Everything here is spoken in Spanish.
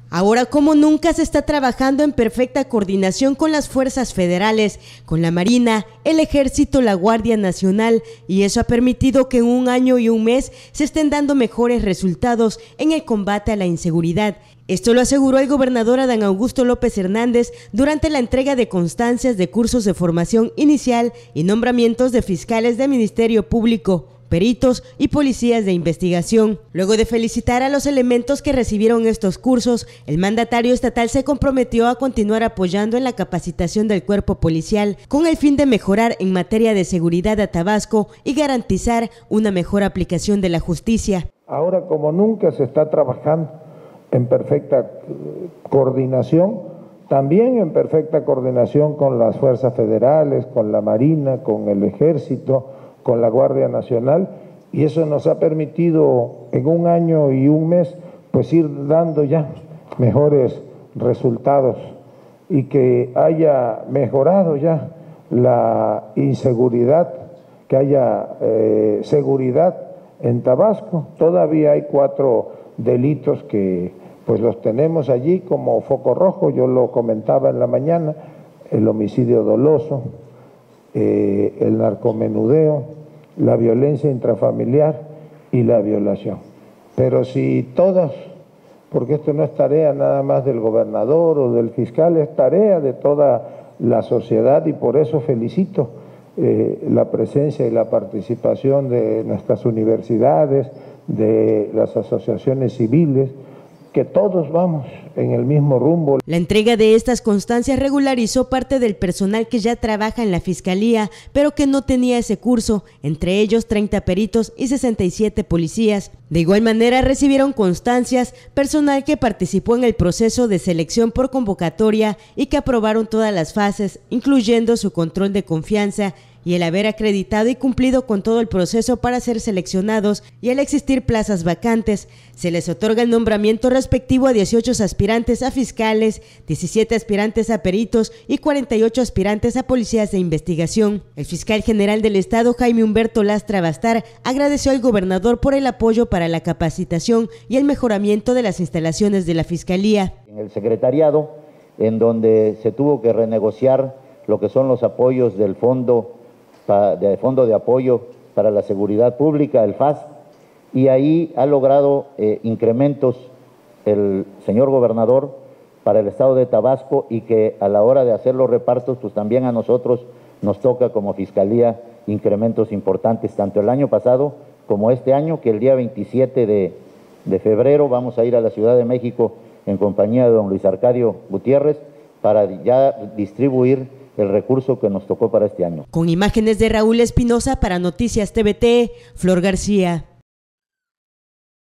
Ahora como nunca se está trabajando en perfecta coordinación con las fuerzas federales, con la Marina, el Ejército, la Guardia Nacional, y eso ha permitido que en un año y un mes se estén dando mejores resultados en el combate a la inseguridad. Esto lo aseguró el gobernador Adán Augusto López Hernández durante la entrega de constancias de cursos de formación inicial y nombramientos de fiscales del Ministerio Público, peritos y policías de investigación. Luego de felicitar a los elementos que recibieron estos cursos, el mandatario estatal se comprometió a continuar apoyando en la capacitación del cuerpo policial con el fin de mejorar en materia de seguridad a Tabasco y garantizar una mejor aplicación de la justicia. Ahora como nunca se está trabajando en perfecta coordinación, también en perfecta coordinación con las fuerzas federales, con la Marina, con el Ejército, con la Guardia Nacional, y eso nos ha permitido en un año y un mes pues ir dando ya mejores resultados y que haya mejorado ya la inseguridad, que haya seguridad en Tabasco. Todavía hay 4 delitos que pues los tenemos allí como foco rojo, yo lo comentaba en la mañana: el homicidio doloso, el narcomenudeo, la violencia intrafamiliar y la violación. Pero si todos, porque esto no es tarea nada más del gobernador o del fiscal, es tarea de toda la sociedad, y por eso felicito la presencia y la participación de nuestras universidades, de las asociaciones civiles, que todos vamos en el mismo rumbo. La entrega de estas constancias regularizó parte del personal que ya trabaja en la Fiscalía, pero que no tenía ese curso, entre ellos 30 peritos y 67 policías. De igual manera recibieron constancias personal que participó en el proceso de selección por convocatoria y que aprobaron todas las fases, incluyendo su control de confianza y el haber acreditado y cumplido con todo el proceso para ser seleccionados, y al existir plazas vacantes, se les otorga el nombramiento respectivo a 18 aspirantes a fiscales, 17 aspirantes a peritos y 48 aspirantes a policías de investigación. El fiscal general del Estado, Jaime Humberto Lastra Bastar, agradeció al gobernador por el apoyo para la capacitación y el mejoramiento de las instalaciones de la Fiscalía. En el secretariado, en donde se tuvo que renegociar lo que son los apoyos del Fondo de Apoyo para la Seguridad Pública, el FAS, y ahí ha logrado incrementos el señor gobernador para el estado de Tabasco, y que a la hora de hacer los repartos, pues también a nosotros nos toca como Fiscalía incrementos importantes, tanto el año pasado como este año, que el día 27 de febrero vamos a ir a la Ciudad de México en compañía de don Luis Arcadio Gutiérrez para ya distribuir el recurso que nos tocó para este año. Con imágenes de Raúl Espinosa para Noticias TVT, Flor García.